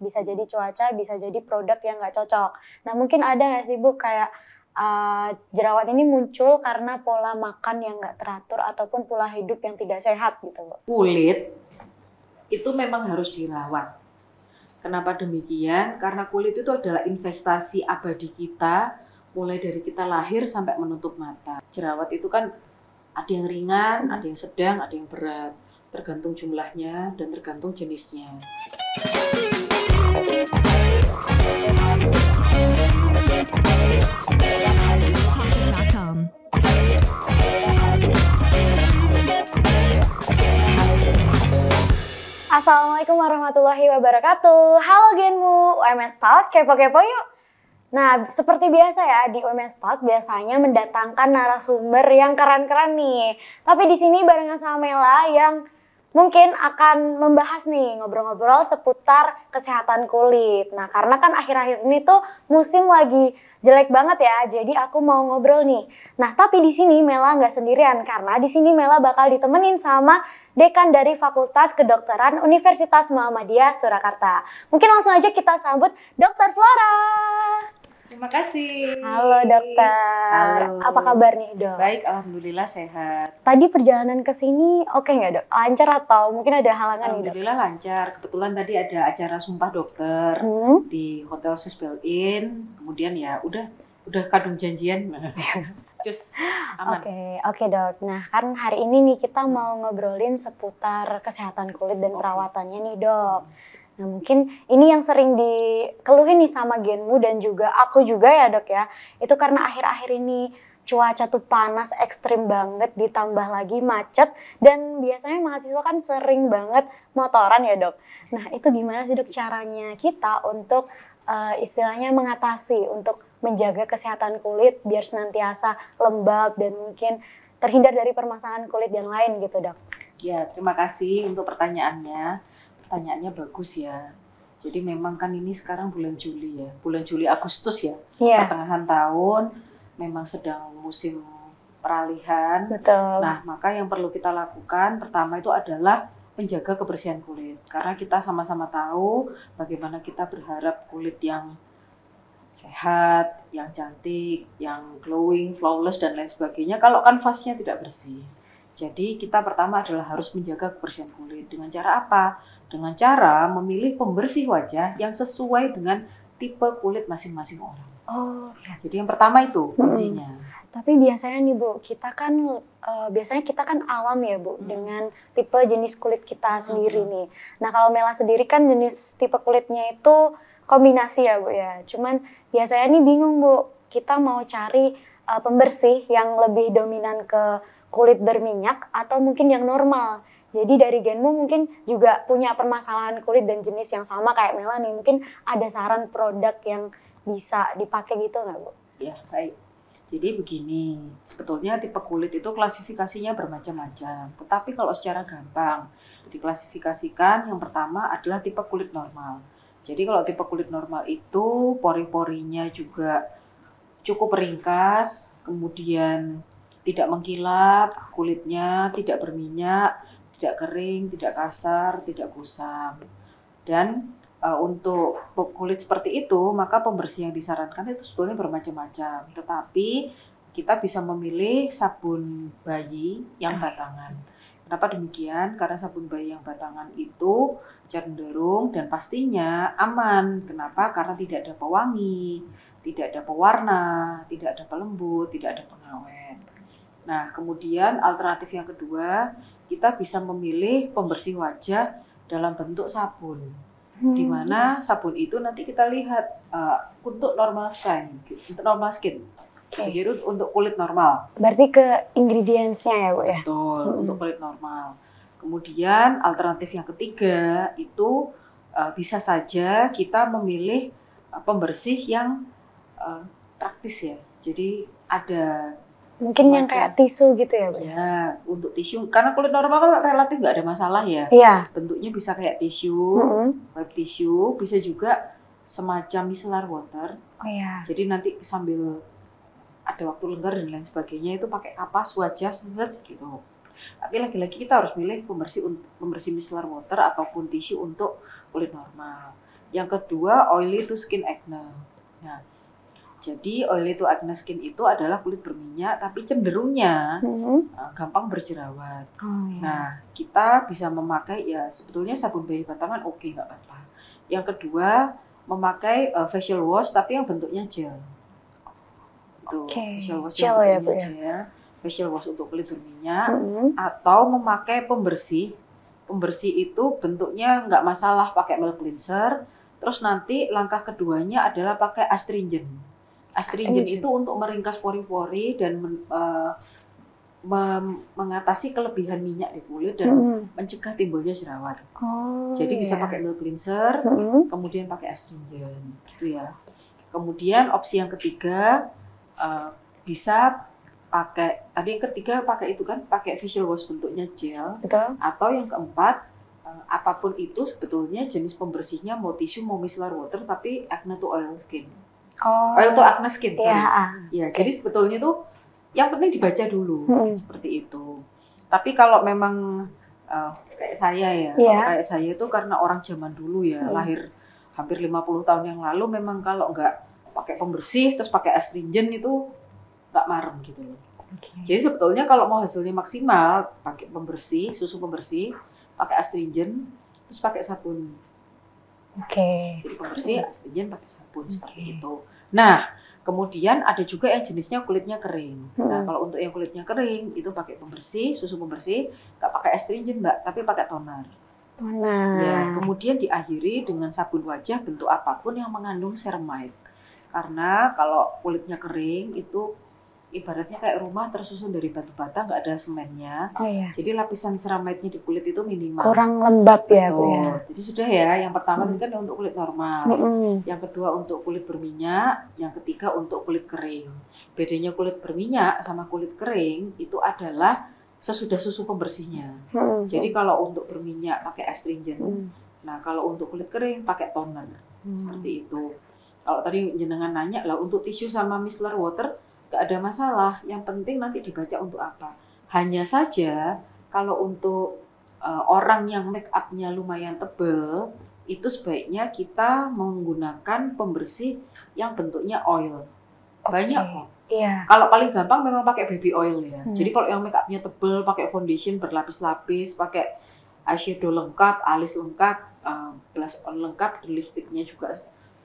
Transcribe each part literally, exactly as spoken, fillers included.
Bisa jadi cuaca, bisa jadi produk yang nggak cocok. Nah mungkin ada nggak sih Bu kayak uh, jerawat ini muncul karena pola makan yang nggak teratur ataupun pola hidup yang tidak sehat gitu Bu? Kulit itu memang harus dirawat. Kenapa demikian? Karena kulit itu adalah investasi abadi kita, mulai dari kita lahir sampai menutup mata. Jerawat itu kan ada yang ringan, ada yang sedang, ada yang berat. Tergantung jumlahnya dan tergantung jenisnya. Assalamualaikum warahmatullahi wabarakatuh. Halo Genmu, U M S Talk, kepo-kepo yuk. Nah, seperti biasa ya, di U M S Talk biasanya mendatangkan narasumber yang keren-keren nih. Tapi di sini barengan sama Mela yang mungkin akan membahas nih, ngobrol-ngobrol seputar kesehatan kulit. Nah, karena kan akhir-akhir ini tuh musim lagi jelek banget ya, jadi aku mau ngobrol nih. Nah, tapi di sini Mela nggak sendirian, karena di sini Mela bakal ditemenin sama Dekan dari Fakultas Kedokteran Universitas Muhammadiyah Surakarta. Mungkin langsung aja kita sambut Dokter Flora. Terima kasih. Halo dokter. Halo. Apa kabar nih dok? Baik, alhamdulillah sehat. Tadi perjalanan ke sini oke nggak dok? Lancar atau mungkin ada halangan nih dok? Alhamdulillah lancar. Kebetulan tadi ada acara sumpah dokter Hmm? di Hotel Sisbel-In. Kemudian ya udah udah kadung janjian. Cus, aman. Oke, oke dok. Nah kan hari ini nih kita mau ngobrolin seputar kesehatan kulit dan perawatannya nih dok. Nah mungkin ini yang sering dikeluhin nih sama Genmu dan juga aku juga ya dok ya. Itu karena akhir-akhir ini cuaca tuh panas ekstrim banget, ditambah lagi macet. Dan biasanya mahasiswa kan sering banget motoran ya dok. Nah itu gimana sih dok caranya kita untuk uh, istilahnya mengatasi, untuk menjaga kesehatan kulit biar senantiasa lembab dan mungkin terhindar dari permasalahan kulit yang lain gitu dok. Ya, terima kasih untuk pertanyaannya. Pertanyaannya bagus ya. Jadi memang kan ini sekarang bulan Juli ya, bulan Juli Agustus ya, Iya. Pertengahan tahun, memang sedang musim peralihan. Betul. Nah, maka yang perlu kita lakukan pertama itu adalah menjaga kebersihan kulit. Karena kita sama-sama tahu bagaimana kita berharap kulit yang sehat, yang cantik, yang glowing, flawless dan lain sebagainya kalau kanvasnya tidak bersih. Jadi kita pertama adalah harus menjaga kebersihan kulit. Dengan cara apa? Dengan cara memilih pembersih wajah yang sesuai dengan tipe kulit masing-masing orang. Oh, Jadi yang pertama itu kuncinya. Hmm. Tapi biasanya nih Bu, kita kan uh, biasanya kita kan awam ya Bu hmm. dengan tipe jenis kulit kita sendiri hmm. nih. Nah kalau Mela sendiri kan jenis tipe kulitnya itu kombinasi ya Bu ya. Cuman biasanya nih bingung Bu, kita mau cari uh, pembersih yang lebih dominan ke kulit berminyak atau mungkin yang normal. Jadi dari Genmu mungkin juga punya permasalahan kulit dan jenis yang sama kayak Mela nih. Mungkin ada saran produk yang bisa dipakai gitu nggak Bu? Ya baik. Jadi begini, sebetulnya tipe kulit itu klasifikasinya bermacam-macam. Tetapi kalau secara gampang diklasifikasikan, yang pertama adalah tipe kulit normal. Jadi kalau tipe kulit normal itu pori-porinya juga cukup ringkas, kemudian tidak mengkilap, kulitnya tidak berminyak, tidak kering, tidak kasar, tidak kusam. Dan uh, untuk kulit seperti itu, maka pembersih yang disarankan itu sebetulnya bermacam-macam. Tetapi kita bisa memilih sabun bayi yang batangan. Kenapa demikian? Karena sabun bayi yang batangan itu cenderung dan pastinya aman. Kenapa? Karena tidak ada pewangi, tidak ada pewarna, tidak ada pelembut, tidak ada pengawet. Nah, kemudian alternatif yang kedua, kita bisa memilih pembersih wajah dalam bentuk sabun. Hmm. Di mana sabun itu nanti kita lihat uh, untuk normal skin, untuk normal skin. Okay. Jadi untuk kulit normal. Berarti ke ingredients-nya ya Bu ya? Betul, hmm. untuk kulit normal. Kemudian alternatif yang ketiga itu uh, bisa saja kita memilih uh, pembersih yang uh, praktis ya. Jadi ada mungkin semacam, yang kayak tisu gitu ya Bu? Ya, untuk tisu. Karena kulit normal kan relatif nggak ada masalah ya. Iya. Bentuknya bisa kayak tisu, hmm. wet tisu, bisa juga semacam micellar water. Oh iya. Jadi nanti sambil ada waktu lenggar dan lain sebagainya itu pakai kapas wajah set gitu. Tapi lagi-lagi kita harus milih pembersih pembersih micellar water ataupun tisu untuk kulit normal. Yang kedua, oily to skin acne. Nah, jadi oily to acne skin itu adalah kulit berminyak tapi cenderungnya Hmm. uh, gampang berjerawat. Oh, iya. Nah, kita bisa memakai ya sebetulnya sabun bayi batangan oke, nggak apa-apa. Yang kedua, memakai uh, facial wash tapi yang bentuknya gel. Itu Oke, facial wash gel yang ya, Bu, bentuknya ya? gel, facial wash untuk kulit berminyak, Hmm. atau memakai pembersih. Pembersih itu bentuknya nggak masalah pakai milk cleanser. Terus nanti langkah keduanya adalah pakai astringent. Astringent Astringent. itu untuk meringkas pori-pori dan men, uh, mem- mengatasi kelebihan minyak di kulit dan Hmm. mencegah timbulnya jerawat. Oh, Jadi bisa iya. pakai milk cleanser, Hmm. kemudian pakai astringent, gitu ya. Kemudian opsi yang ketiga uh, bisa pakai, tadi yang ketiga pakai itu kan, pakai facial wash bentuknya gel, Betul. atau yang keempat uh, apapun itu sebetulnya jenis pembersihnya mau tisu mau micellar water tapi acne to oil skin, Oh, oil to acne skin, sorry. iya. ah. Ya, jadi sebetulnya tuh yang penting dibaca dulu, Hmm. seperti itu. Tapi kalau memang uh, kayak saya ya, Iya. kalau kayak saya itu karena orang zaman dulu ya, Hmm. lahir hampir lima puluh tahun yang lalu, memang kalau nggak pakai pembersih terus pakai astringent itu nggak marem gitu loh. Oke. Jadi sebetulnya kalau mau hasilnya maksimal, pakai pembersih, susu pembersih, pakai astringent, terus pakai sabun. Oke. Jadi pembersih, astringent, pakai sabun, Oke. seperti itu. Nah, kemudian ada juga yang jenisnya kulitnya kering. Nah, Hmm. kalau untuk yang kulitnya kering, itu pakai pembersih, susu pembersih, nggak pakai astringent, Mbak, tapi pakai toner. Nah. Ya, kemudian diakhiri dengan sabun wajah bentuk apapun yang mengandung ceramide. Karena kalau kulitnya kering, itu ibaratnya kayak rumah tersusun dari batu bata, nggak ada semennya. Oh, iya. Jadi lapisan ceramide-nya di kulit itu minimal. Kurang lembab ya, Bu, Betul. ya? Jadi sudah ya, yang pertama Hmm. itu kan untuk kulit normal. Hmm. Yang kedua untuk kulit berminyak, yang ketiga untuk kulit kering. Bedanya kulit berminyak sama kulit kering itu adalah sesudah susu pembersihnya. Hmm. Jadi kalau untuk berminyak pakai astringent, Hmm. nah kalau untuk kulit kering pakai toner, Hmm. seperti itu. Kalau tadi jenengan nanya lah untuk tisu sama micellar water nggak ada masalah. Yang penting nanti dibaca untuk apa. Hanya saja kalau untuk uh, orang yang make up-nya lumayan tebel, itu sebaiknya kita menggunakan pembersih yang bentuknya oil. Banyak kok. Iya. Kalau paling gampang memang pakai baby oil ya. Hmm. Jadi kalau yang make up-nya tebel, pakai foundation berlapis-lapis, pakai eyeshadow lengkap, alis lengkap, uh, blush on lengkap, lipstiknya juga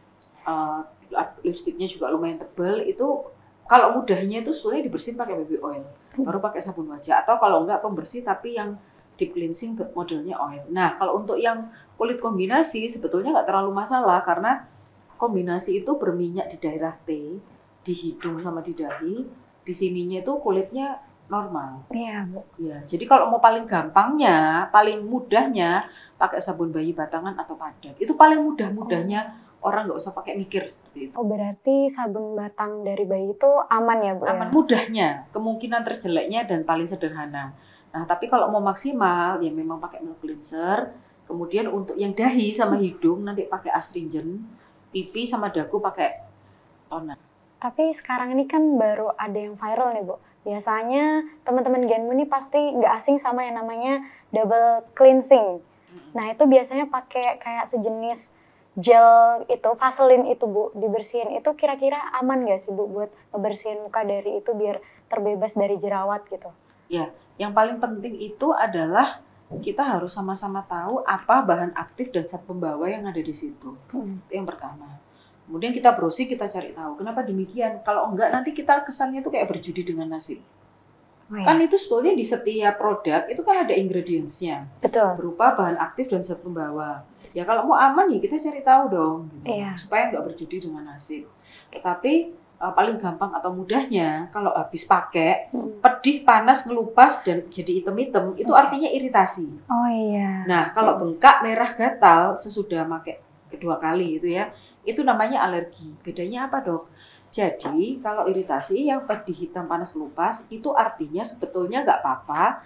uh, lipstiknya juga lumayan tebel, itu kalau mudahnya itu sebetulnya dibersihin pakai baby oil, baru pakai sabun wajah, atau kalau enggak pembersih tapi yang deep cleansing modelnya oil. Nah, kalau untuk yang kulit kombinasi sebetulnya nggak terlalu masalah karena kombinasi itu berminyak di daerah T, di hidung sama di dahi, di sininya itu kulitnya normal. Iya, Bu. Ya, jadi kalau mau paling gampangnya, paling mudahnya pakai sabun bayi batangan atau padat. Itu paling mudah-mudahnya. Orang nggak usah pakai mikir seperti itu. Oh, berarti sabun batang dari bayi itu aman ya, Bu? Aman, Ya? mudahnya, kemungkinan terjeleknya dan paling sederhana. Nah, tapi kalau mau maksimal, ya memang pakai milk cleanser. Kemudian untuk yang dahi sama hidung nanti pakai astringent, pipi sama dagu pakai toner. Tapi sekarang ini kan baru ada yang viral nih, Bu. Biasanya teman-teman Genmu ini pasti nggak asing sama yang namanya double cleansing. Nah, itu biasanya pakai kayak sejenis gel itu, Vaseline itu, Bu, dibersihin. Itu kira-kira aman nggak sih, Bu, buat ngebersihin muka dari itu biar terbebas dari jerawat gitu? Ya, yang paling penting itu adalah kita harus sama-sama tahu apa bahan aktif dan zat pembawa yang ada di situ. Hmm. Itu yang pertama. Kemudian kita browsing, kita cari tahu kenapa demikian. Kalau enggak nanti kita kesannya itu kayak berjudi dengan nasib. Oh, ya? Kan itu sebetulnya di setiap produk itu kan ada ingredients-nya. Betul. Berupa bahan aktif dan zat pembawa. Ya kalau mau aman ya kita cari tahu dong. Gitu. Iya. Supaya nggak berjudi dengan nasib. Tetapi uh, paling gampang atau mudahnya kalau habis pakai, Hmm. pedih, panas, ngelupas dan jadi item-item, itu Oke. artinya iritasi. Oh, iya. Nah, kalau bengkak, merah, gatal sesudah pakai kedua kali itu ya, itu namanya alergi. Bedanya apa, Dok? Jadi, kalau iritasi yang pedih, hitam, panas, ngelupas, itu artinya sebetulnya nggak apa-apa,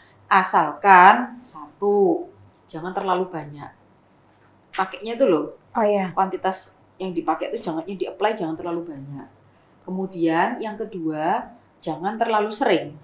asalkan satu, jangan terlalu banyak. Pakainya itu loh, Oh, iya. kuantitas yang dipakai itu jangan yang di-apply jangan terlalu banyak. Kemudian yang kedua, jangan terlalu sering.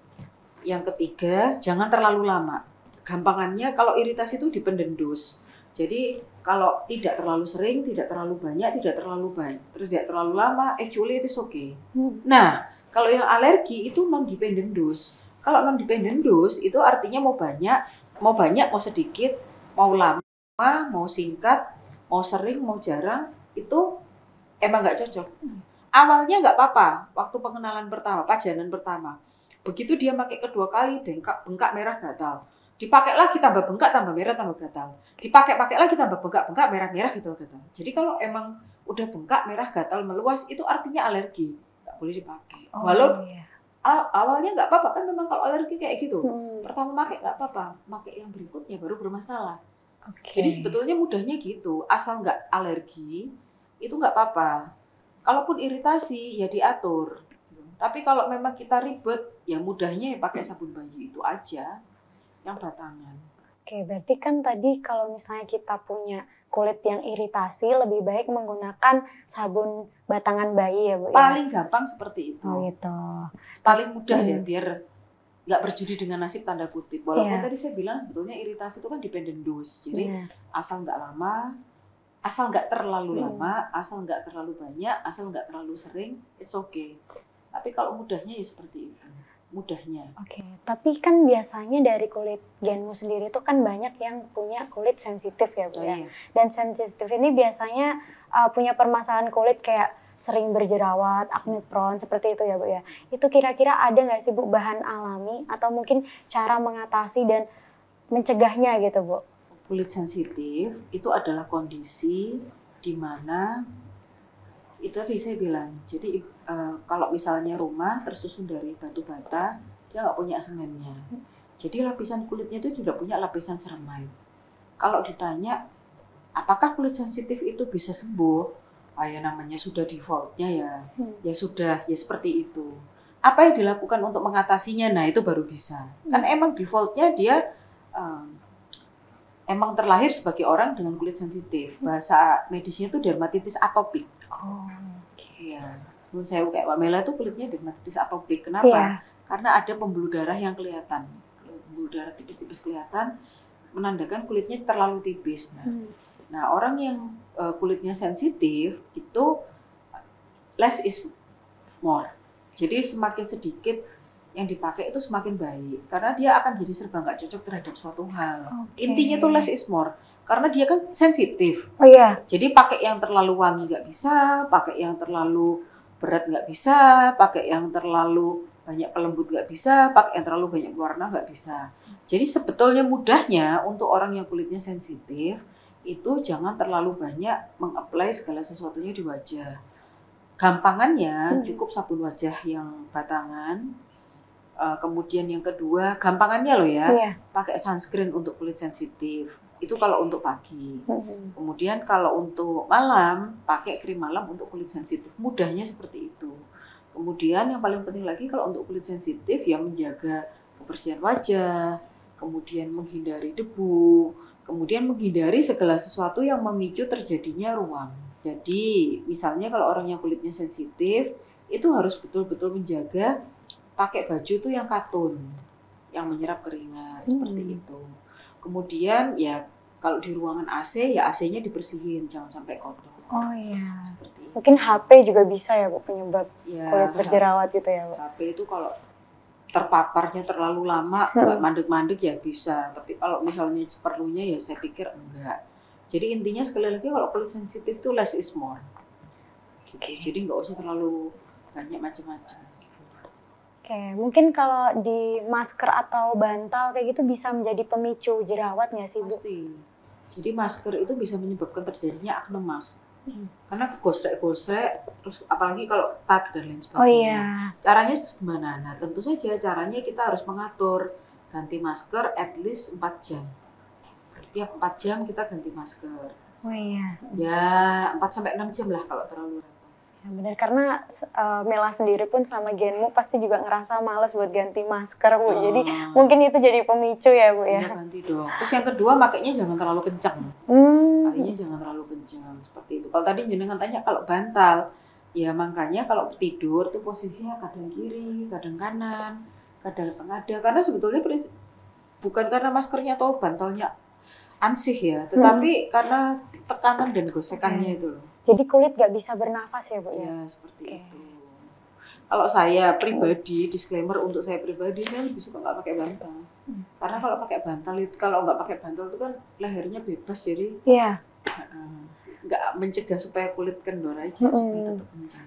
Yang ketiga, jangan terlalu lama. Gampangannya kalau iritasi itu dipendem dos. Jadi kalau tidak terlalu sering, tidak terlalu banyak, tidak terlalu banyak, tidak terlalu lama, actually it is okay. Hmm. Nah, kalau yang alergi itu non-dependent dose. Kalau non-dependent dose itu artinya mau banyak, mau banyak, mau sedikit, mau lama, mau singkat, mau sering, mau jarang, itu emang nggak cocok. Awalnya nggak apa-apa, waktu pengenalan pertama, pajanan pertama. Begitu dia pakai kedua kali, bengkak, bengkak merah gatal. Dipakai lagi tambah bengkak, tambah merah, tambah gatal. Dipakai-pakai lagi tambah bengkak, bengkak, merah, merah, gatal, gatal. Jadi kalau emang udah bengkak, merah, gatal, meluas, itu artinya alergi. Nggak boleh dipakai. Oh, Walau iya. awalnya nggak apa-apa, kan memang kalau alergi kayak gitu. Hmm. Pertama pakai nggak apa-apa, pakai yang berikutnya baru bermasalah. Okay. Jadi sebetulnya mudahnya gitu, asal nggak alergi, itu nggak apa-apa. Kalaupun iritasi, ya diatur. Tapi kalau memang kita ribet, ya mudahnya ya pakai sabun bayi itu aja, yang batangan. Oke, berarti kan tadi kalau misalnya kita punya kulit yang iritasi, lebih baik menggunakan sabun batangan bayi ya, Bu? Paling ya? gampang seperti itu. Oh gitu. Paling mudah Hmm. ya, biar nggak berjudi dengan nasib tanda kutip. Walaupun Yeah. tadi saya bilang sebetulnya iritasi itu kan dependent dose. Jadi Yeah. asal nggak lama, asal nggak terlalu Hmm. lama, asal nggak terlalu banyak, asal nggak terlalu sering, it's okay. Tapi kalau mudahnya ya seperti itu, mudahnya. Oke, tapi kan biasanya dari kulit Genmu sendiri itu kan banyak yang punya kulit sensitif ya, Bu Oh, ya. iya. Dan sensitif ini biasanya uh, punya permasalahan kulit kayak sering berjerawat, acne prone, seperti itu ya, Bu ya. Itu kira-kira ada nggak sih, Bu, bahan alami atau mungkin cara mengatasi dan mencegahnya gitu, Bu? Kulit sensitif itu adalah kondisi di mana itu tadi saya bilang. Jadi uh, kalau misalnya rumah tersusun dari batu bata, dia nggak punya semennya. Jadi lapisan kulitnya itu tidak punya lapisan ceramide. Kalau ditanya, apakah kulit sensitif itu bisa sembuh? Ah, ya namanya sudah defaultnya ya, Hmm. ya sudah, ya seperti itu. Apa yang dilakukan untuk mengatasinya? Nah itu baru bisa. Kan emang defaultnya dia um, emang terlahir sebagai orang dengan kulit sensitif. Bahasa medisnya itu dermatitis atopik. Oh, Iya. Menurut saya kayak Pamela tuh kulitnya dermatitis atopik. Kenapa? Iya. Karena ada pembuluh darah yang kelihatan. Pembuluh darah tipis-tipis kelihatan menandakan kulitnya terlalu tipis. Nah, Hmm. nah orang yang uh, kulitnya sensitif itu less is more. Jadi semakin sedikit yang dipakai itu semakin baik. Karena dia akan jadi serba nggak cocok terhadap suatu hal. Oke. Intinya tuh less is more. Karena dia kan sensitif. Oh iya. Jadi pakai yang terlalu wangi nggak bisa, pakai yang terlalu berat nggak bisa, pakai yang terlalu banyak pelembut nggak bisa, pakai yang terlalu banyak warna nggak bisa. Jadi sebetulnya mudahnya untuk orang yang kulitnya sensitif itu jangan terlalu banyak meng-apply segala sesuatunya di wajah. Gampangannya Hmm. cukup sabun wajah yang batangan. Uh, kemudian yang kedua, gampangannya loh ya, Iya. pakai sunscreen untuk kulit sensitif. Itu kalau untuk pagi. Hmm. Kemudian kalau untuk malam, pakai krim malam untuk kulit sensitif. Mudahnya seperti itu. Kemudian yang paling penting lagi kalau untuk kulit sensitif ya menjaga kebersihan wajah, kemudian menghindari debu, kemudian menghindari segala sesuatu yang memicu terjadinya ruam. Jadi misalnya kalau orang yang kulitnya sensitif, itu harus betul-betul menjaga pakai baju itu yang katun, yang menyerap keringat, Hmm. seperti itu. Kemudian ya kalau di ruangan A C ya A C-nya dibersihin, jangan sampai kotor. Oh iya. Seperti itu. Mungkin H P juga bisa ya, Bu, penyebab Ya, kulit berjerawat gitu ya, Bu? H P itu kalau terpaparnya terlalu lama Hmm. nggak mandek-mandek ya bisa. Tapi kalau misalnya seperlunya ya saya pikir enggak. Jadi intinya sekali lagi kalau kulit sensitif itu less is more. Gitu. Jadi nggak usah terlalu banyak macam-macam. Oke, mungkin kalau di masker atau bantal kayak gitu bisa menjadi pemicu jerawat nggak sih, Bu? Pasti. Jadi masker itu bisa menyebabkan terjadinya acne mask. Hmm. Karena gosrek-gosrek, terus apalagi kalau ketat dan lain sebagainya. Oh iya. Caranya gimana? Nah tentu saja caranya kita harus mengatur ganti masker at least empat jam. Tiap empat jam kita ganti masker. Oh iya. Ya empat sampai enam jam lah kalau terlalu repot. Ya benar, karena uh, Mela sendiri pun sama Genmu pasti juga ngerasa males buat ganti masker, Bu. Jadi Hmm. mungkin itu jadi pemicu ya, Bu Ya ya. ganti dong. Terus yang kedua makainya jangan terlalu kencang. Hmm. Pakainya jangan terlalu kencang seperti itu. Kalau tadi jenengan tanya kalau bantal, ya makanya kalau tidur tuh posisinya kadang kiri, kadang kanan, kadang tengah ada. Karena sebetulnya prinsip- bukan karena maskernya atau bantalnya ansih ya, tetapi hmm. karena tekanan dan gosekannya hmm. itu loh. Jadi kulit nggak bisa bernafas ya Bu ya? Ya seperti okay. itu. Kalau saya pribadi, disclaimer untuk saya pribadi, saya lebih suka nggak pakai bantal. Hmm. Karena kalau pakai bantal itu, kalau nggak pakai bantal itu kan lehernya bebas, jadi yeah. nggak mencegah supaya kulit kendor aja, hmm. supaya tetap kencang.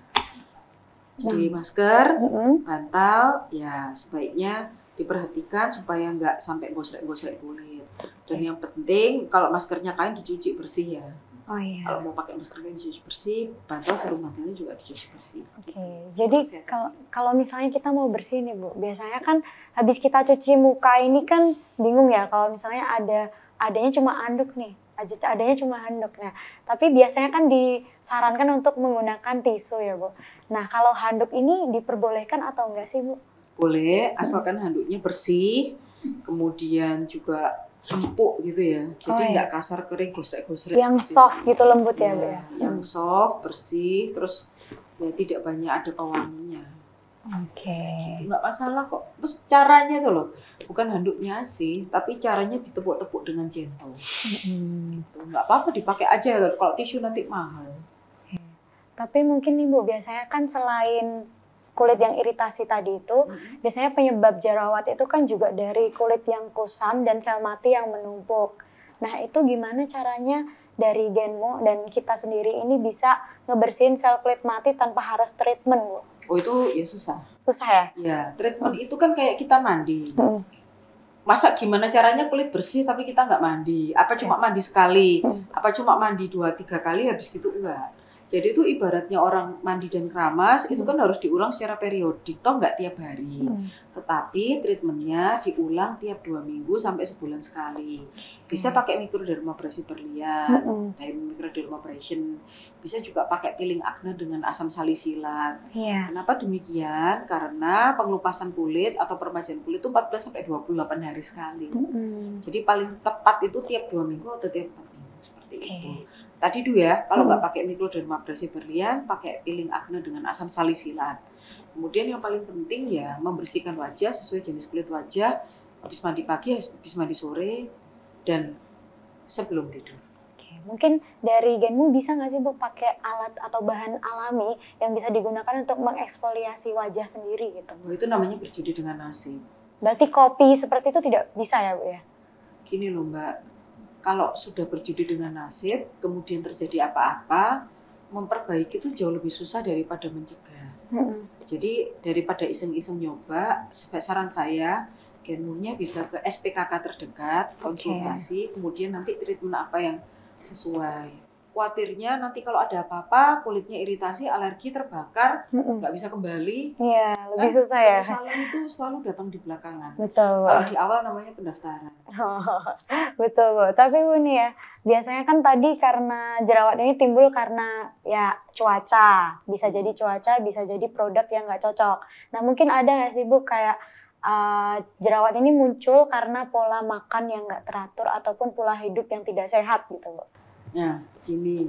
Jadi masker, hmm. bantal, ya sebaiknya diperhatikan supaya nggak sampai gosrek-gosrek kulit. Dan yang penting kalau maskernya kain dicuci bersih ya. Oh iya. Kalau mau pakai masker kain dicuci bersih, bantal sarung bantalnya juga dicuci bersih. Oke. Okay. Jadi kalau kalau misalnya kita mau bersih nih Bu, biasanya kan habis kita cuci muka ini kan bingung ya kalau misalnya ada adanya cuma handuk nih, adanya cuma handuk. Nah, tapi biasanya kan disarankan untuk menggunakan tisu ya Bu. Nah, kalau handuk ini diperbolehkan atau enggak sih Bu? Boleh, asalkan handuknya bersih, kemudian juga empuk gitu ya, jadi nggak oh, iya. kasar kering gosrek-gosrek. Yang gitu. Soft gitu lembut ya, ya, ya. Yang soft, bersih, terus ya tidak banyak ada pewanginya. Oke. Okay. Nggak masalah kok. Terus caranya tuh loh, bukan handuknya sih, tapi caranya ditepuk-tepuk dengan gentle. Mm-hmm. Gitu. Nggak apa-apa dipakai aja, kalau tisu nanti mahal. Okay. Tapi mungkin nih Bu, biasanya kan selain kulit yang iritasi tadi itu, hmm. biasanya penyebab jerawat itu kan juga dari kulit yang kusam dan sel mati yang menumpuk. Nah itu gimana caranya dari Genmo dan kita sendiri ini bisa ngebersihin sel kulit mati tanpa harus treatment, Bu? Oh itu ya susah. Susah ya? Ya, treatment hmm. itu kan kayak kita mandi. Hmm. Masa gimana caranya kulit bersih tapi kita nggak mandi? Apa cuma mandi sekali? Hmm. Apa cuma mandi dua tiga kali habis gitu? Enggak. Jadi itu ibaratnya orang mandi dan keramas, hmm. itu kan harus diulang secara periodik, toh nggak tiap hari. Hmm. Tetapi treatmentnya diulang tiap dua minggu sampai sebulan sekali. Bisa hmm. pakai microdermabrasion berlian, hmm. microdermabrasion. Bisa juga pakai peeling acne dengan asam salisilat. Yeah. Kenapa demikian? Karena pengelupasan kulit atau peremajaan kulit itu empat belas sampai dua puluh delapan hari sekali. Hmm. Jadi paling tepat itu tiap dua minggu atau tiap empat minggu, seperti okay. itu. Tadi dulu ya, kalau nggak hmm. pakai microdermabrasion berlian, pakai peeling acne dengan asam salisilat. Kemudian yang paling penting ya membersihkan wajah sesuai jenis kulit wajah, habis mandi pagi, habis mandi sore, dan sebelum tidur. Oke, mungkin dari Genmu bisa nggak sih Bu pakai alat atau bahan alami yang bisa digunakan untuk mengeksfoliasi wajah sendiri gitu? Oh, itu namanya berjudi dengan nasib. Berarti kopi seperti itu tidak bisa ya Bu ya? Gini loh Mbak. Kalau sudah berjudi dengan nasib, kemudian terjadi apa-apa, memperbaiki itu jauh lebih susah daripada mencegah. Hmm. Jadi daripada iseng-iseng nyoba, saran saya, Genmunya bisa ke S P K K terdekat, konsultasi, okay. kemudian nanti treatment apa yang sesuai. Khawatirnya nanti kalau ada apa-apa, kulitnya iritasi, alergi, terbakar, nggak mm-mm. bisa kembali. Iya, lebih kan, susah ya. Kesalahan itu selalu datang di belakangan. Betul. Kalau di awal namanya pendaftaran. Oh, betul Bu. Tapi Bu nih ya, biasanya kan tadi karena jerawat ini timbul karena ya cuaca. Bisa jadi cuaca, bisa jadi produk yang nggak cocok. Nah mungkin ada nggak sih Bu kayak uh, jerawat ini muncul karena pola makan yang nggak teratur ataupun pola hidup yang tidak sehat gitu Bu? Nah, gini,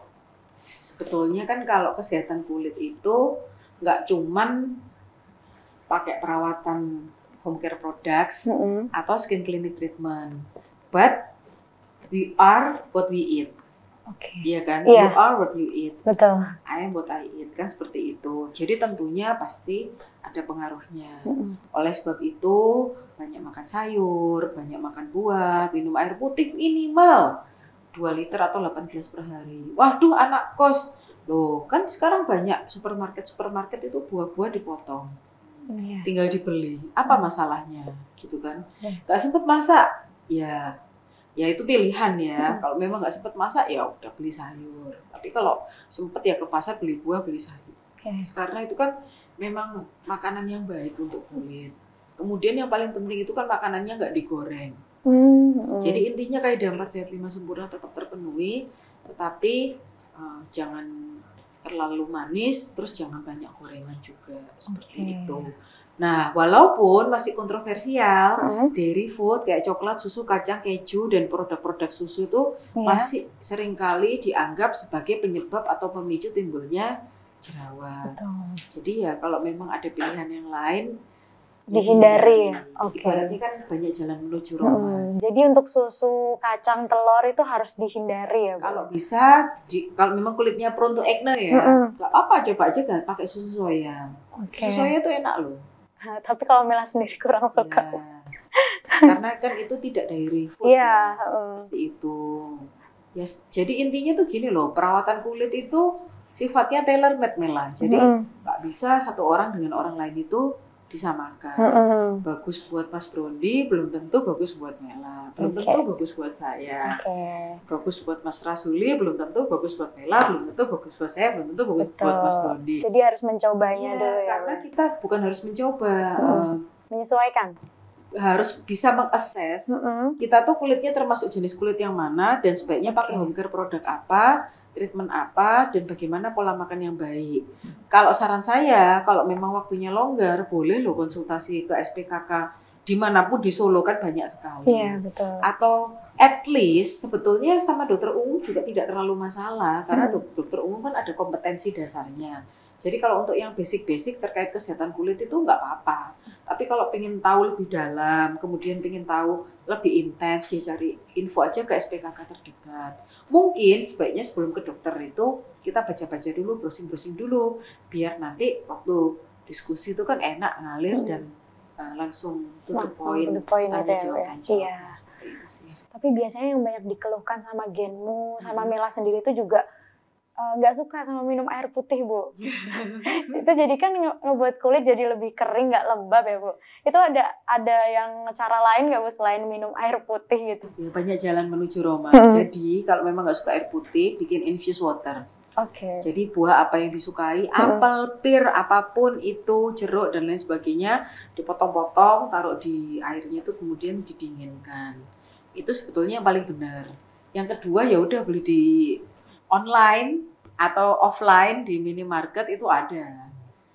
sebetulnya kan kalau kesehatan kulit itu nggak cuman pakai perawatan home care products mm-hmm. atau skin clinic treatment, but we are what we eat. Oke. Okay. Iya kan? Yeah. You are what you eat. Betul. I am what I eat, kan seperti itu. Jadi tentunya pasti ada pengaruhnya. Mm-hmm. Oleh sebab itu banyak makan sayur, banyak makan buah, minum air putih minimal dua liter atau delapan gelas per hari. Waduh, anak kos. Loh, kan sekarang banyak supermarket-supermarket itu buah-buah dipotong. Yeah. Tinggal dibeli. Apa masalahnya? Gitu kan. Yeah. Gak sempet masak. Ya, ya itu pilihan ya. Mm. Kalau memang gak sempet masak, ya udah beli sayur. Tapi kalau sempet ya ke pasar beli buah, beli sayur. Okay. Karena itu kan memang makanan yang baik untuk kulit. Kemudian yang paling penting itu kan makanannya gak digoreng. Hmm, Jadi intinya kayak empat sehat lima sempurna tetap terpenuhi, tetapi uh, jangan terlalu manis, terus jangan banyak gorengan juga seperti okay. itu. Nah, walaupun masih kontroversial, hmm. dairy food kayak coklat, susu, kacang, keju dan produk-produk susu itu yeah. masih seringkali dianggap sebagai penyebab atau pemicu timbulnya jerawat. Betul. Jadi ya kalau memang ada pilihan yang lain, Dihindari ya? Oke. Ibaratnya kan banyak jalan menuju Roma. Hmm, jadi untuk susu, kacang, telur itu harus dihindari ya, Bu? Kalau bisa, di, kalau memang kulitnya prone to acne ya, Mm-mm. nggak apa-apa, coba aja kan pakai susu soya. Oke. Susu soya itu enak loh. Tapi kalau Mela sendiri kurang suka. Ya, karena kan itu tidak dairy food. Iya. Ya, uh. seperti itu. Ya, jadi intinya tuh gini loh, perawatan kulit itu sifatnya tailor made Mela. Jadi nggak mm-hmm. bisa satu orang dengan orang lain itu disamakan. Mm-hmm. Bagus buat Mas Brondi, belum tentu bagus buat Mela. Belum okay. tentu bagus buat saya. Okay. Bagus buat Mas Rasuli, belum tentu bagus buat Mela. Belum tentu bagus buat saya, belum tentu bagus Betul. buat Mas Brondi. Jadi harus mencobanya ya, dulu ya. Karena kita bukan harus mencoba. Hmm. Uh, Menyesuaikan. Harus bisa mengakses. Mm-hmm. Kita tuh kulitnya termasuk jenis kulit yang mana dan sebaiknya pakai home care produk apa, treatment apa, dan bagaimana pola makan yang baik. Kalau saran saya, kalau memang waktunya longgar, boleh loh konsultasi ke S P K K dimanapun di Solo kan banyak sekali. Iya, betul. Atau at least sebetulnya sama dokter umum juga tidak terlalu masalah, karena hmm. dokter umum kan ada kompetensi dasarnya. Jadi kalau untuk yang basic-basic terkait kesehatan kulit itu nggak apa-apa. Tapi kalau pengen tahu lebih dalam, kemudian pengen tahu lebih intens, ya cari info aja ke S P K K terdekat. Mungkin sebaiknya sebelum ke dokter itu kita baca-baca dulu, browsing-browsing dulu, biar nanti waktu diskusi itu kan enak ngalir hmm. dan uh, langsung to the point, tanya jawab aja. Iya. Itu sih. Tapi biasanya yang banyak dikeluhkan sama Genmu, sama hmm. Mela sendiri itu juga nggak uh, suka sama minum air putih, Bu. Itu jadi kan nge ngebuat kulit jadi lebih kering, nggak lembab ya, Bu. Itu ada ada yang cara lain nggak, Bu, selain minum air putih gitu? Ya, banyak jalan menuju Roma. Hmm. Jadi kalau memang nggak suka air putih, bikin infused water. Oke. Okay. Jadi buah apa yang disukai, hmm. apel, pir, apapun itu, jeruk dan lain sebagainya, dipotong-potong, taruh di airnya itu kemudian didinginkan. Itu sebetulnya yang paling benar. Yang kedua ya udah beli di online atau offline di minimarket itu ada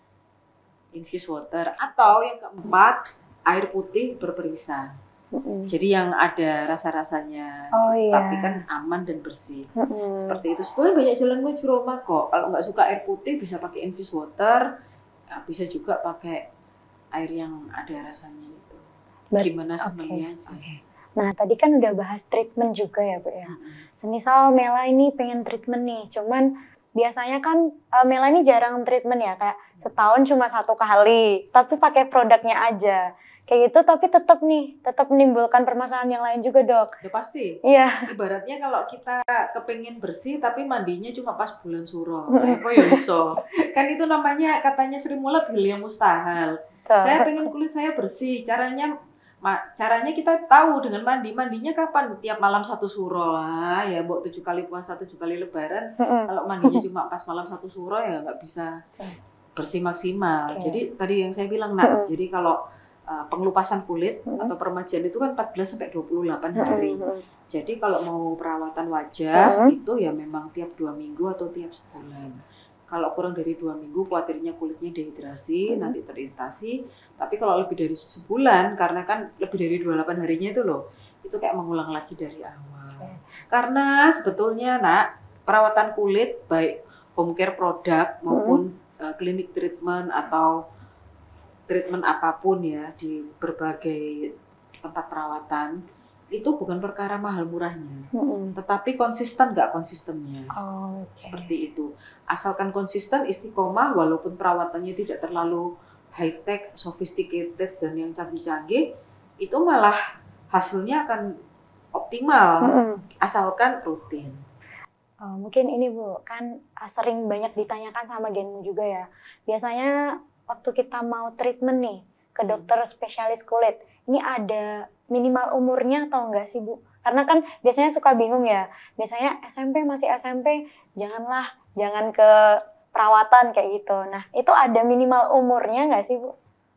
infused water, atau yang keempat air putih berperisa. Mm-hmm. Jadi yang ada rasa-rasanya, oh, iya. tapi kan aman dan bersih. Mm-hmm. Seperti itu. Sebenarnya banyak jalan menuju Roma kok. Kalau nggak suka air putih bisa pakai infused water, ya bisa juga pakai air yang ada rasanya itu. But, Gimana senangnya okay. aja. Okay. Nah, tadi kan udah bahas treatment juga ya, Bu ya. Hmm. Misal Mela ini pengen treatment nih, cuman biasanya kan uh, Mela ini jarang treatment ya, kayak setahun cuma satu kali, tapi pakai produknya aja. Kayak gitu, tapi tetap nih, tetap menimbulkan permasalahan yang lain juga, Dok. Ya pasti. Iya. Ibaratnya kalau kita kepengen bersih, tapi mandinya cuma pas bulan suro. Hmm. Kok ya iso? Kan itu namanya, katanya Sri Mulat, hal yang mustahil. Tuh. Saya pengen kulit saya bersih, caranya... Ma, caranya kita tahu dengan mandi, mandinya kapan? Tiap malam satu suro lah, ya buat tujuh kali puasa, tujuh kali lebaran. Mm-hmm. Kalau mandinya cuma pas malam satu suro ya nggak bisa bersih maksimal. Okay. Jadi tadi yang saya bilang nak, mm-hmm. jadi kalau uh, pengelupasan kulit mm-hmm. atau peremajaan itu kan empat belas sampai dua puluh delapan hari. Mm-hmm. Jadi kalau mau perawatan wajah mm-hmm. itu ya memang tiap dua minggu atau tiap sebulan. Kalau kurang dari dua minggu, khawatirnya kulitnya dehidrasi, hmm. nanti teriritasi. Tapi kalau lebih dari sebulan, karena kan lebih dari dua puluh delapan harinya itu loh, itu kayak mengulang lagi dari awal. Okay. Karena sebetulnya nak, perawatan kulit, baik home care produk maupun hmm. uh, klinik treatment atau treatment apapun ya, di berbagai tempat perawatan, itu bukan perkara mahal murahnya, mm-hmm. tetapi konsisten nggak konsistennya, oh, okay. seperti itu. Asalkan konsisten, istiqomah, walaupun perawatannya tidak terlalu high tech, sophisticated dan yang canggih-canggih, itu malah hasilnya akan optimal, mm-hmm. asalkan rutin. Oh, mungkin ini Bu, kan sering banyak ditanyakan sama Genmu juga ya. Biasanya waktu kita mau treatment nih ke dokter spesialis kulit, ini ada minimal umurnya atau enggak sih Bu? Karena kan biasanya suka bingung ya, biasanya S M P masih S M P, janganlah, jangan ke perawatan kayak gitu. Nah, itu ada minimal umurnya enggak sih Bu?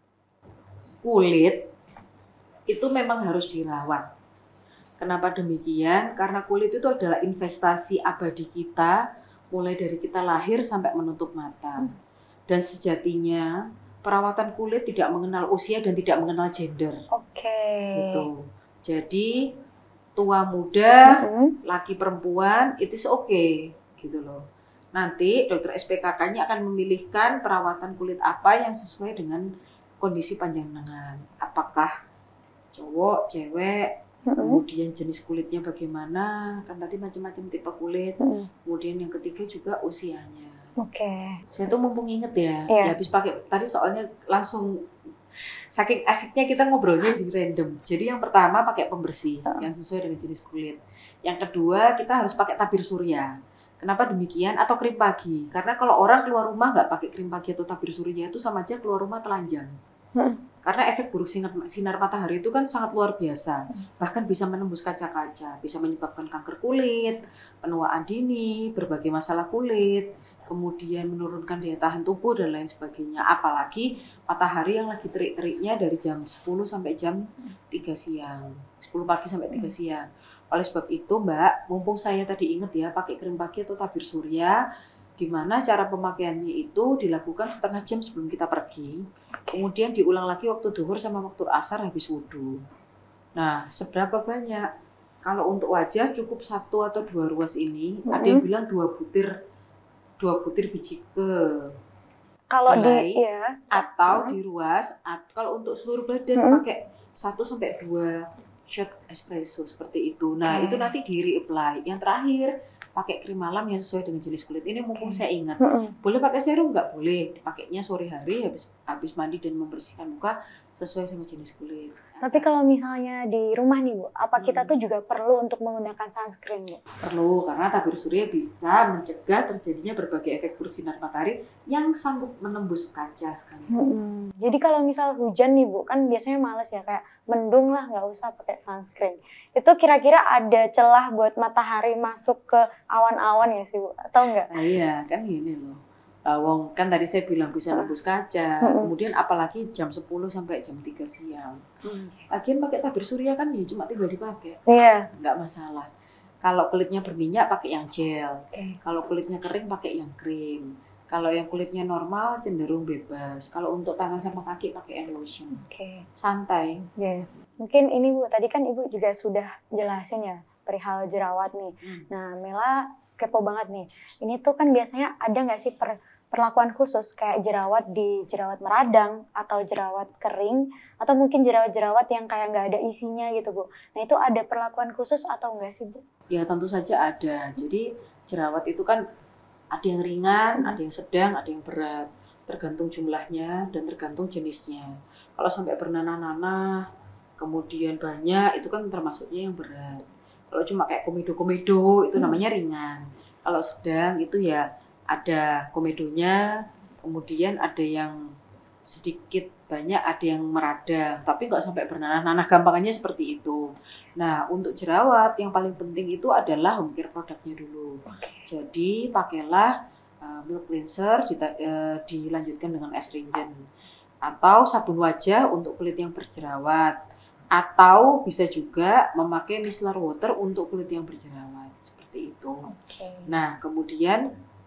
Kulit itu memang harus dirawat. Kenapa demikian? Karena kulit itu adalah investasi abadi kita, mulai dari kita lahir sampai menutup mata. Dan sejatinya perawatan kulit tidak mengenal usia dan tidak mengenal gender. Oke. Okay. Gitu. Jadi tua muda, mm-hmm. laki perempuan, it is okay, gitu loh. Nanti dokter S P K K-nya akan memilihkan perawatan kulit apa yang sesuai dengan kondisi panjang lengan. Apakah cowok, cewek, Mm-mm. kemudian jenis kulitnya bagaimana, kan tadi macam-macam tipe kulit. Mm-mm. Kemudian yang ketiga juga usianya. Oke. Saya tuh mumpung inget ya, Iya. ya habis pakai tadi soalnya langsung saking asiknya kita ngobrolnya di random. Jadi yang pertama pakai pembersih Uh. yang sesuai dengan jenis kulit. Yang kedua kita harus pakai tabir surya. Kenapa demikian? Atau krim pagi. Karena kalau orang keluar rumah nggak pakai krim pagi atau tabir surya itu sama aja keluar rumah telanjang. Hmm. Karena efek buruk sinar, sinar matahari itu kan sangat luar biasa. Bahkan bisa menembus kaca-kaca, bisa menyebabkan kanker kulit, penuaan dini, berbagai masalah kulit, kemudian menurunkan daya tahan tubuh dan lain sebagainya. Apalagi matahari yang lagi terik-teriknya dari jam sepuluh sampai jam tiga siang. sepuluh pagi sampai tiga siang. Oleh sebab itu, Mbak, mumpung saya tadi ingat ya, pakai krim pagi atau tabir surya, di mana cara pemakaiannya itu dilakukan setengah jam sebelum kita pergi. Kemudian diulang lagi waktu duhur sama waktu asar habis wudhu. Nah, seberapa banyak? Kalau untuk wajah cukup satu atau dua ruas ini. Mm-hmm. Ada yang bilang dua butir, dua butir biji ke. Kalau helai, di, ya. atau Mm-hmm. di ruas. At, kalau untuk seluruh badan Mm-hmm. pakai satu sampai dua shot espresso seperti itu. Nah, Okay. itu nanti di reapply. Yang terakhir pakai krim malam yang sesuai dengan jenis kulit. Ini mumpung Okay. saya ingat. Mm-hmm. Boleh pakai serum nggak? Boleh. Pakainya sore hari habis habis mandi dan membersihkan muka sesuai sama jenis kulit. Tapi kalau misalnya di rumah nih Bu, apa kita Hmm. tuh juga perlu untuk menggunakan sunscreen Bu? Perlu, karena tabir surya bisa mencegah terjadinya berbagai efek buruk sinar matahari yang sanggup menembus kaca sekali. Hmm. Jadi kalau misal hujan nih Bu, kan biasanya males ya, kayak mendung lah nggak usah pakai sunscreen. Itu kira-kira ada celah buat matahari masuk ke awan-awan ya sih Bu? Atau enggak? Nah iya, kan gini loh. Lawang, kan tadi saya bilang bisa nembus kaca, Hmm. kemudian apalagi jam sepuluh sampai jam tiga siang. Hmm. Lagian pakai tabir surya kan ya cuma tinggal dipakai, Iya. nggak masalah. Kalau kulitnya berminyak pakai yang gel, Okay. kalau kulitnya kering pakai yang krim. Kalau yang kulitnya normal cenderung bebas. Kalau untuk tangan sama kaki pakai hand lotion. Oke. Santai. Yeah. Mungkin ini Bu, tadi kan Ibu juga sudah jelasin ya perihal jerawat nih. Hmm. Nah, Mela kepo banget nih. Ini tuh kan biasanya ada nggak sih per, perlakuan khusus kayak jerawat di jerawat meradang atau jerawat kering atau mungkin jerawat-jerawat yang kayak nggak ada isinya gitu Bu. Nah itu ada perlakuan khusus atau enggak sih Bu? Ya tentu saja ada. Jadi jerawat itu kan ada yang ringan, ada yang sedang, ada yang berat. Tergantung jumlahnya dan tergantung jenisnya. Kalau sampai bernanah-nanah, kemudian banyak, itu kan termasuknya yang berat. Kalau cuma kayak komedo-komedo, itu namanya ringan. Kalau sedang, itu ya ada komedonya, kemudian ada yang sedikit banyak, ada yang meradang. Tapi nggak sampai bernanah-nanah, gampangannya seperti itu. Nah, untuk jerawat, yang paling penting itu adalah home care produknya dulu. Jadi, pakailah uh, milk cleanser, dita- uh, dilanjutkan dengan astringent. Atau sabun wajah untuk kulit yang berjerawat. Atau bisa juga memakai micellar water untuk kulit yang berjerawat. Seperti itu. Okay. Nah, kemudian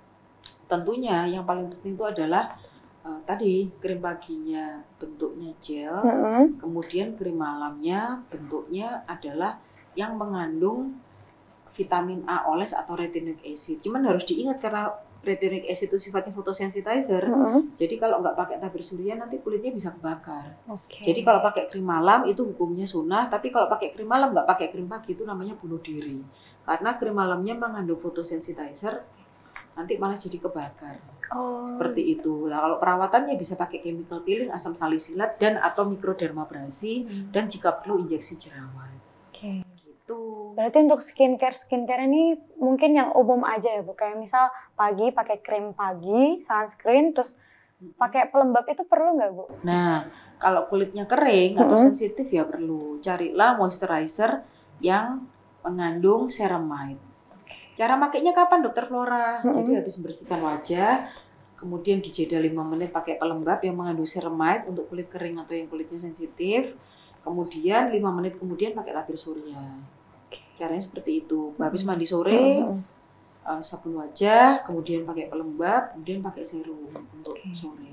tentunya yang paling penting itu adalah uh, tadi krim paginya bentuknya gel, Mm-hmm. kemudian krim malamnya bentuknya adalah yang mengandung vitamin A oles atau retinoic acid. Cuman harus diingat karena retinoic acid itu sifatnya photosensitizer. Mm-hmm. Jadi kalau nggak pakai tabir surya nanti kulitnya bisa kebakar. Okay. Jadi kalau pakai krim malam itu hukumnya sunnah, tapi kalau pakai krim malam nggak pakai krim pagi itu namanya bunuh diri. Karena krim malamnya mengandung photosensitizer, nanti malah jadi kebakar. Oh. Seperti itu. Nah, kalau perawatannya bisa pakai chemical peeling, asam salisilat dan atau mikrodermabrasi Hmm. dan jika perlu injeksi jerawat. Oke. Okay. Gitu. Berarti untuk skincare skincare ini mungkin yang umum aja ya Bu. Kayak misal pagi pakai krim pagi, sunscreen, terus pakai pelembab itu perlu nggak Bu? Nah, kalau kulitnya kering atau Mm-hmm. sensitif ya perlu carilah moisturizer yang mengandung ceramide. Cara makainya kapan Dokter Flora? Mm-hmm. Jadi habis membersihkan wajah, kemudian dijeda lima menit pakai pelembab yang mengandung ceramide untuk kulit kering atau yang kulitnya sensitif. Kemudian lima menit kemudian pakai tabir surya. Caranya seperti itu. Habis mandi sore, Mm-hmm. uh, sabun wajah, kemudian pakai pelembab, kemudian pakai serum untuk sore.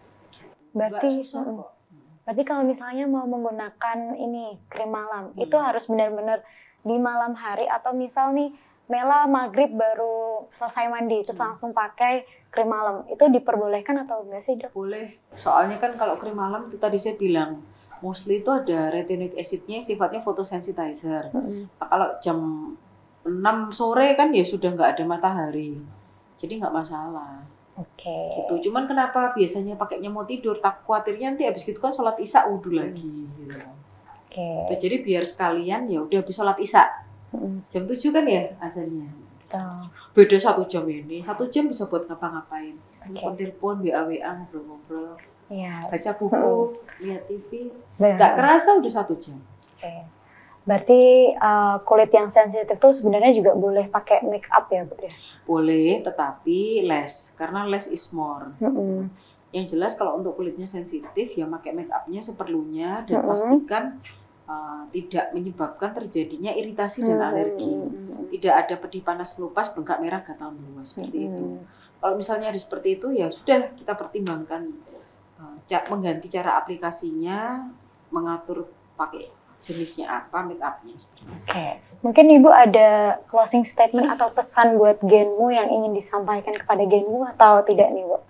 Berarti Nggak susah mm-mm. kok. Berarti kalau misalnya mau menggunakan ini krim malam, Hmm. itu harus benar-benar di malam hari atau misal nih Mela maghrib baru selesai mandi terus Hmm. langsung pakai krim malam, itu diperbolehkan atau enggak sih dok? Boleh. Soalnya kan kalau krim malam itu tadi saya bilang, mostly itu ada retinoic acidnya sifatnya photosensitizer. Mm-mm. Nah, kalau jam enam sore kan ya sudah nggak ada matahari. Jadi nggak masalah. Oke. Gitu. Cuman kenapa biasanya pakainya mau tidur? Tak khawatirnya nanti habis gitu kan sholat isya wudhu lagi. Gitu. Oke. Gitu. Jadi biar sekalian ya udah habis sholat isya. Mm-mm. Jam tujuh kan ya azannya. Betul. Beda satu jam ini. Satu jam bisa buat ngapa-ngapain. Oke. Telepon, telepon, W A W A, ngobrol-ngobrol. Iya. Baca buku, lihat T V. Benar. Nggak kerasa udah satu jam. Oke. Berarti uh, kulit yang sensitif tuh sebenarnya juga boleh pakai make up ya, Bu ya? Boleh, tetapi less. Karena less is more. Mm-mm. Yang jelas kalau untuk kulitnya sensitif, ya pakai make up-nya seperlunya. Dan Mm-mm. pastikan uh, tidak menyebabkan terjadinya iritasi dan Mm-mm. alergi. Tidak ada pedih panas kelupas, bengkak merah, gatal meluas. Seperti itu. Kalau misalnya ada seperti itu, ya sudah kita pertimbangkan. Uh, ca- mengganti cara aplikasinya, mengatur pakai jenisnya apa, make up-nya. Oke, mungkin Ibu ada closing statement atau pesan buat Genmu yang ingin disampaikan kepada Genmu atau tidak nih, Bu?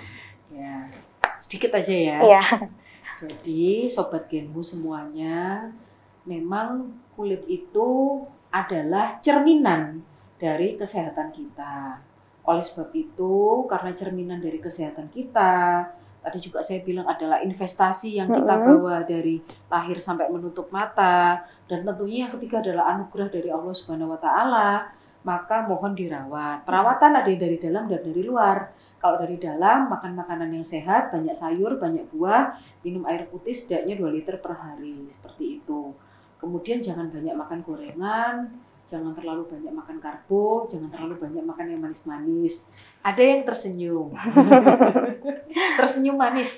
Ya, sedikit aja ya. Iya. Jadi, Sobat Genmu semuanya, memang kulit itu adalah cerminan dari kesehatan kita. Oleh sebab itu, karena cerminan dari kesehatan kita, tadi juga saya bilang adalah investasi yang kita Mm-mm. bawa dari lahir sampai menutup mata, dan tentunya yang ketiga adalah anugerah dari Allah Subhanahu wa Ta'ala, maka mohon dirawat. Perawatan ada yang dari dalam dan dari luar. Kalau dari dalam, makan makanan yang sehat, banyak sayur, banyak buah, minum air putih setidaknya dua liter per hari, seperti itu. Kemudian jangan banyak makan gorengan, jangan terlalu banyak makan karbo, jangan terlalu banyak makan yang manis-manis. Ada yang tersenyum. Tersenyum manis.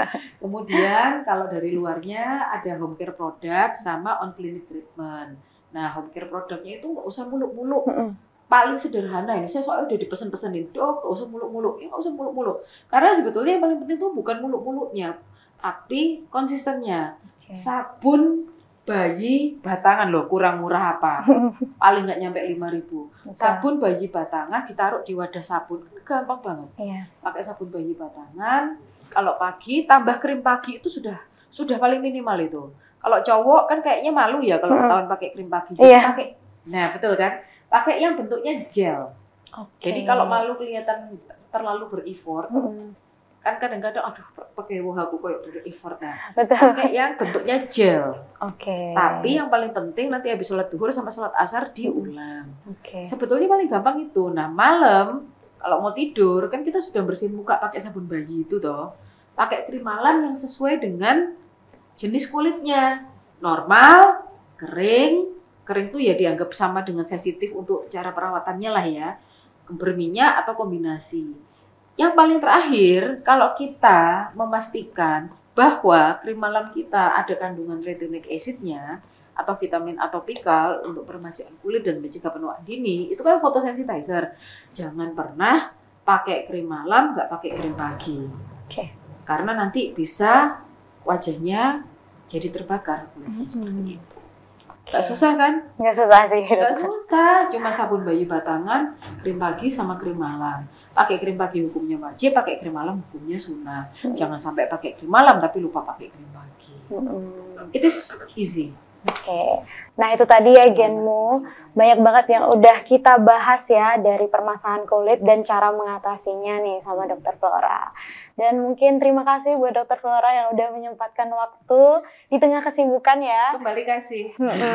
Kemudian kalau dari luarnya ada home care product sama on clinic treatment. Nah, home care produknya itu nggak usah muluk-muluk. Mm-mm. Paling sederhana ini. Saya soalnya udah dipesen-pesenin, dok, nggak usah muluk-muluk. Ya nggak usah muluk-muluk. Karena sebetulnya yang paling penting itu bukan muluk-muluknya, tapi konsistennya. Oke. Sabun bayi batangan loh, kurang murah apa? Paling nggak nyampe lima ribu. Betul. Sabun bayi batangan ditaruh di wadah sabun, kan gampang banget. Iya. Pakai sabun bayi batangan. Kalau pagi tambah krim pagi itu sudah sudah paling minimal itu. Kalau cowok kan kayaknya malu ya kalau Mm-mm. ketahuan pakai krim pagi. Jadi Iya. pakai, nah betul kan? Pakai yang bentuknya gel. Oke. Jadi kalau malu kelihatan terlalu ber-effort, Mm-mm. kan kadang-kadang aduh pakai wah aku kayak ber-effort nah. Betul. Pakai yang bentuknya gel. Oke. Tapi yang paling penting nanti habis sholat duhur sama sholat asar diulang. Oke. Sebetulnya paling gampang itu. Nah malam kalau mau tidur kan kita sudah bersihin muka pakai sabun bayi itu toh. Pakai krim malam yang sesuai dengan jenis kulitnya. Normal, kering. Kering tuh ya dianggap sama dengan sensitif untuk cara perawatannya lah ya. Berminyak atau kombinasi. Yang paling terakhir, kalau kita memastikan bahwa krim malam kita ada kandungan retinoic acidnya atau vitamin atopikal untuk peremajaan kulit dan mencegah penuaan dini, itu kan photosensitizer. Jangan pernah pakai krim malam, nggak pakai krim pagi. Oke. Karena nanti bisa wajahnya jadi terbakar kulitnya seperti Mm-mm. itu. Gak susah kan? Nggak susah sih. Gak susah, cuma sabun bayi batangan, krim pagi sama krim malam. Pakai krim pagi hukumnya wajib, pakai krim malam hukumnya sunnah. Jangan sampai pakai krim malam tapi lupa pakai krim pagi. Mm-mm. It is easy. Oke, nah itu tadi ya Genmu, banyak banget yang udah kita bahas ya dari permasalahan kulit dan cara mengatasinya nih sama Dokter Flora. Dan mungkin terima kasih buat Dokter Flora yang udah menyempatkan waktu di tengah kesibukan ya. Kembali kasih.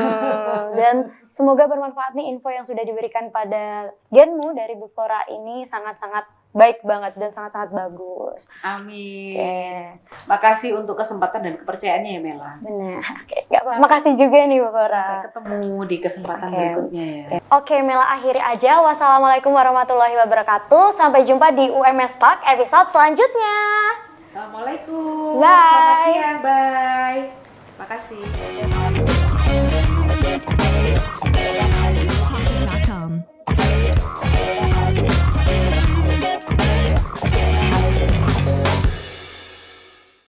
Hmm, dan semoga bermanfaat nih info yang sudah diberikan pada Genmu dari Bu Flora ini sangat-sangat baik banget dan sangat-sangat bagus. Amin. Oke, Makasih untuk kesempatan dan kepercayaannya ya Mela. benar. Oke, nggak apa-apa. Makasih juga nih Bu Flora. Sampai ketemu di kesempatan Oke. berikutnya ya. Oke, Mela akhiri aja. Wassalamualaikum warahmatullahi wabarakatuh. Sampai jumpa di U M S Talk episode selanjutnya. Assalamualaikum. Bye. Selamat siang. Bye. Makasih.